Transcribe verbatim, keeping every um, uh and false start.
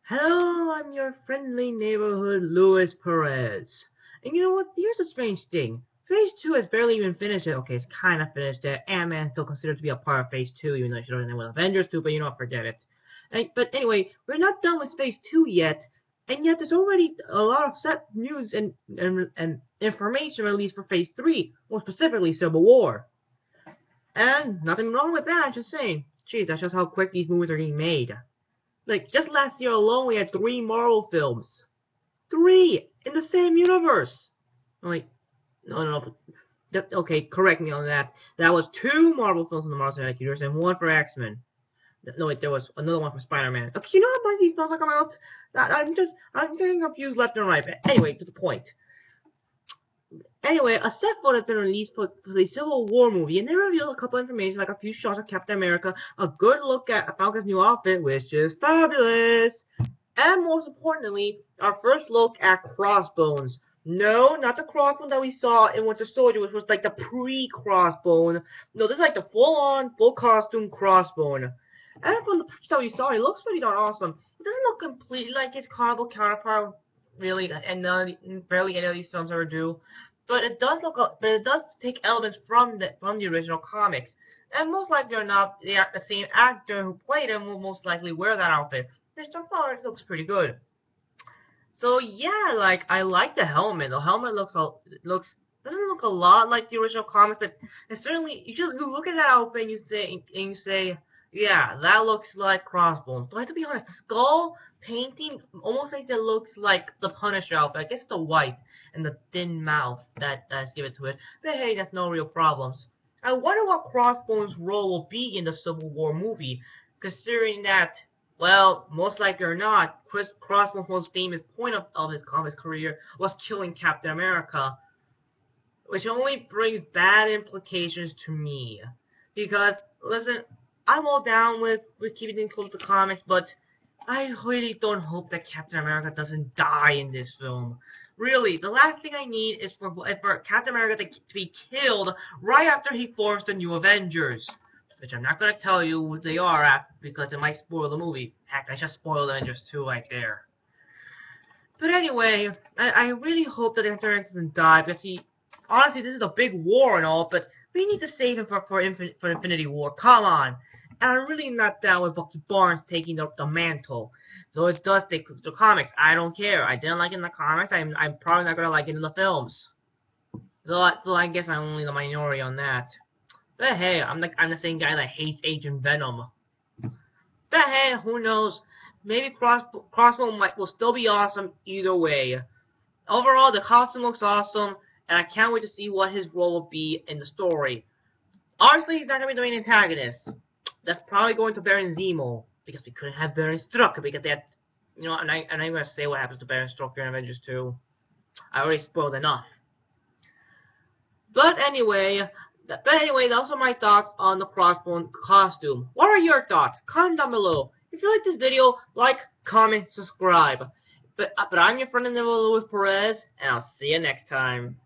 Hello, I'm your friendly neighborhood Luis Perez. And you know what? Here's a strange thing. Phase two has barely even finished it. Okay, it's kind of finished it. Ant-Man still considered to be a part of Phase two, even though it should have been with Avengers two, but you know what, forget it. And, but anyway, we're not done with Phase two yet, and yet there's already a lot of set news and, and, and information released for Phase three, more specifically Civil War. And nothing wrong with that, just saying. Geez, that shows how quick these movies are getting made. Like, just last year alone, we had three Marvel films. Three! In the same universe! Like, no, no, no. That, okay, correct me on that. That was two Marvel films in the Marvel Cinematic Universe and one for X-Men. No, wait, there was another one for Spider-Man. Okay, you know how much these films are coming out? I'm just, I'm getting confused left and right. But anyway, to the point. Anyway, a set photo has been released for, for the Civil War movie, and they revealed a couple of information, like a few shots of Captain America, a good look at Falcon's new outfit, which is fabulous, and most importantly, our first look at Crossbones. No, not the Crossbone that we saw in Winter Soldier, which was like the pre-Crossbone. No, this is like the full-on, full costume Crossbone. And from the picture that we saw, it looks pretty darn awesome. It doesn't look completely like its comic counterpart, really, and none, barely any of these films ever do. But it does look, but it does take elements from the from the original comics, and most likely or not, the the same actor who played him will most likely wear that outfit. Which so far it looks pretty good. So yeah, like I like the helmet. The helmet looks looks doesn't look a lot like the original comics, but it certainly you just you look at that outfit and you say and you say, yeah, that looks like Crossbones. But I have to be honest, the skull painting almost like it looks like the Punisher outfit. I guess the white and the thin mouth that that's given to it. But hey, that's no real problems. I wonder what Crossbones' role will be in the Civil War movie, considering that, well, most likely or not, Chris Crossbone's most famous point of, of his comics career was killing Captain America, which only brings bad implications to me. Because, listen, I'm all down with, with keeping things close to comics, but I really don't hope that Captain America doesn't die in this film. Really, the last thing I need is for, for Captain America to, to be killed right after he forms the new Avengers. Which I'm not going to tell you what they are at, because it might spoil the movie. Heck, I just spoiled Avengers two right there. But anyway, I, I really hope that Captain America doesn't die, because he, honestly, this is a big war and all, but we need to save him for, for, Infin for Infinity War. Come on. And I'm really not down with Bucky Barnes taking up the mantle. Though it does take the comics. I don't care. I didn't like it in the comics. I'm, I'm probably not going to like it in the films. So, I, so I guess I'm only the minority on that. But hey, I'm the, I'm the same guy that hates Agent Venom. But hey, who knows? Maybe Cross, Crossbone might will still be awesome either way. Overall, the costume looks awesome, and I can't wait to see what his role will be in the story. Obviously, he's not going to be the main antagonist. That's probably going to Baron Zemo, because we couldn't have Baron Strucker, because they had, you know, and I, and I'm going to say what happens to Baron Strucker in Avengers two. I already spoiled enough. But anyway, but anyway, those are my thoughts on the Crossbone costume. What are your thoughts? Comment down below. If you like this video, like, comment, subscribe. But, but I'm your friend in the Luis Perez, and I'll see you next time.